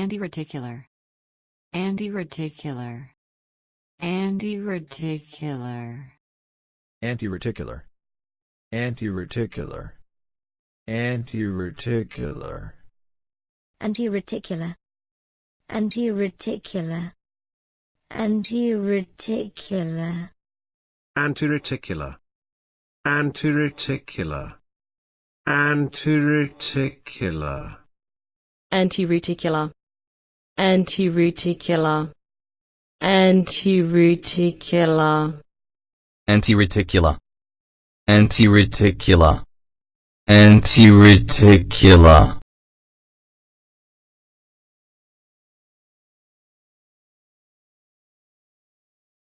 antireticular, antireticular, antireticular, antireticular, antireticular, antireticular, antireticular, antireticular, antireticular, antireticular, antireticular, antireticular, antireticular, antireticular, antireticular, antireticular, antireticular, antireticular.